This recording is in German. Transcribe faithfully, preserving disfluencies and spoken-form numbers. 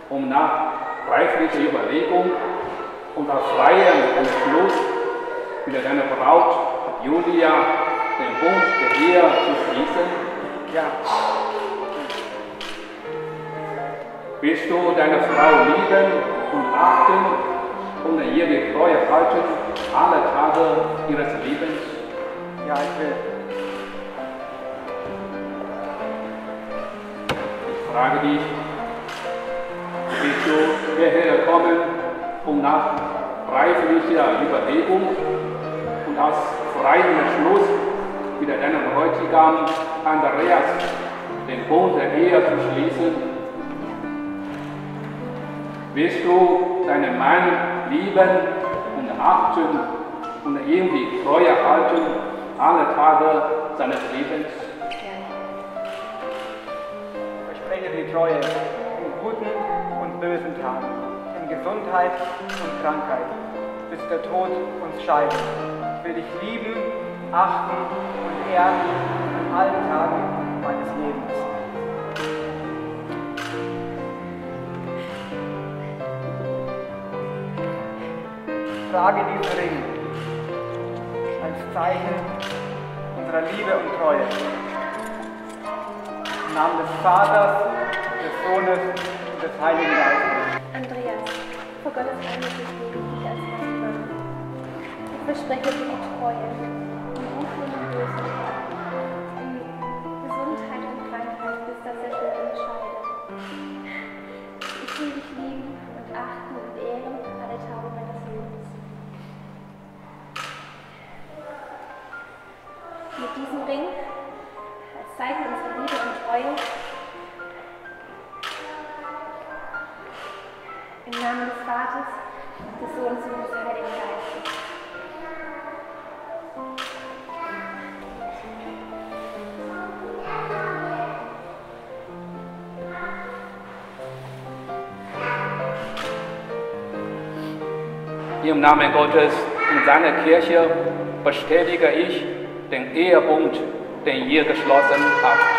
um nach reiflicher Überlegung und nach freiem Entschluss mit deiner Braut Julia den Bund der Ehe zu schließen? Ja. Willst du deine Frau lieben und achten und ihr die Treue halten alle Tage ihres Lebens? Ja, ich will. Ich frage dich, bist du hierher gekommen, um nach reiflicher Überlegung und aus freiem Entschluss mit deinem Bräutigam Andreas den Bund der Ehe zu schließen? Willst du deinen Mann lieben und achten und ihm die Treue halten alle Tage seines Lebens? Ich verspreche die Treue in guten und bösen Tagen, in Gesundheit und Krankheit, bis der Tod uns scheidet. Ich will dich lieben, achten und ehren an allen Tagen meines Lebens. Ich trage diesen Ring als Zeichen unserer Liebe und Treue. Im Namen des Vaters, des Sohnes und des Heiligen Geistes. Andreas, vor Gottes Angesicht lebe ich als mein Mann. Ich verspreche dir die Treue, im Guten und im Bösen, in Gesundheit und Krankheit, bis das der Tod uns scheidet. Ich will dich lieben und achten und ehren alle Tage meines Lebens. Mit diesem Ring, als Zeichen unserer Liebe und Treue, im Namen des Vaters, des Sohnes und des Heiligen Geistes. Im Namen Gottes und seiner Kirche bestätige ich den Ehebund, den ihr geschlossen habt.